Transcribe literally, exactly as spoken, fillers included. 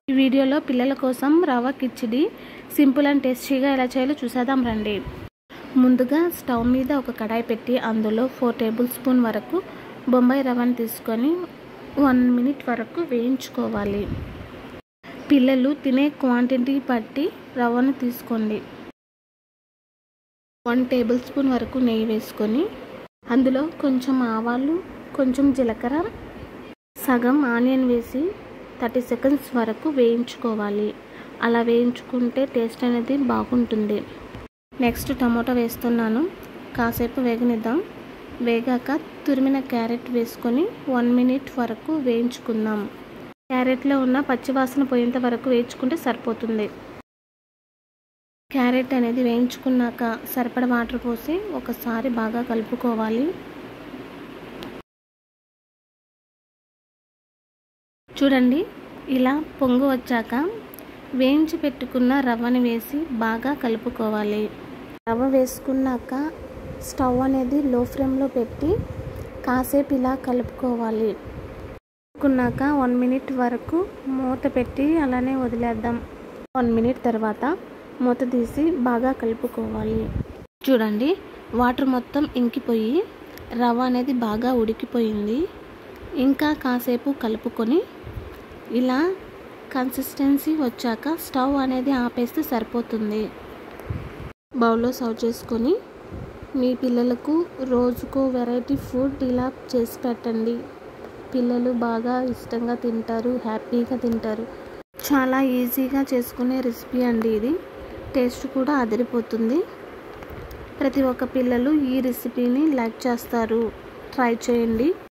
ఈ వీడియోలో పిల్లల కోసం రవ్వ కిచిడి సింపుల్ అండ్ టేస్టీగా ఎలా చేయాలో చూసేద్దాం రండి. ముందుగా స్టవ్ మీద ఒక కడాయి పెట్టి అందులో ఫోర్ టేబుల్ స్పూన్ వరకు బొంబాయి రవ్వను తీసుకొని వన్ మినిట్ వరకు వేయించుకోవాలి. పిల్లలు తినే క్వాంటిటీ బట్టి రవ్వను తీసుకోండి. వన్ టేబుల్ స్పూన్ వరకు నెయ్యి వేసుకొని అందులో కొంచెం ఆవాలు, కొంచెం జీలకర్ర, సగం ఆనియన్ వేసి థర్టీ సెకండ్స్ వరకు వేయించుకోవాలి. అలా వేయించుకుంటే టేస్ట్ అనేది బాగుంటుంది. నెక్స్ట్ టమాటో వేస్తున్నాను. కాసేపు వేగనిద్దాం. వేగాక తురిమిన క్యారెట్ వేసుకొని వన్ మినిట్ వరకు వేయించుకుందాం. క్యారెట్లో ఉన్న పచ్చివాసన పోయేంత వరకు వేయించుకుంటే సరిపోతుంది. క్యారెట్ అనేది వేయించుకున్నాక సరిపడ వాటర్ పోసి ఒకసారి బాగా కలుపుకోవాలి. చూడండి, ఇలా పొంగు వచ్చాక వేయించి పెట్టుకున్న రవ్వని వేసి బాగా కలుపుకోవాలి. రవ్వ వేసుకున్నాక స్టవ్ అనేది లో ఫ్లేమ్లో పెట్టి కాసేపు ఇలా కలుపుకోవాలి. కలుపుకున్నాక వన్ మినిట్ వరకు మూత పెట్టి అలానే వదిలేద్దాం. వన్ మినిట్ తర్వాత మూత తీసి బాగా కలుపుకోవాలి. చూడండి, వాటర్ మొత్తం ఇంకిపోయి రవ్వ అనేది బాగా ఉడికిపోయింది. ఇంకా కాసేపు కలుపుకొని ఇలా కన్సిస్టెన్సీ వచ్చాక స్టవ్ అనేది ఆపేస్తే సరిపోతుంది. బౌల్లో సర్వ్ చేసుకొని మీ పిల్లలకు రోజుకో వెరైటీ ఫుడ్ ఇలా చేసి పెట్టండి. పిల్లలు బాగా ఇష్టంగా తింటారు, హ్యాపీగా తింటారు. చాలా ఈజీగా చేసుకునే రెసిపీ అండి ఇది. టేస్ట్ కూడా అదిరిపోతుంది. ప్రతి ఒక్క పిల్లలు ఈ రెసిపీని లైక్ చేస్తారు. ట్రై చేయండి.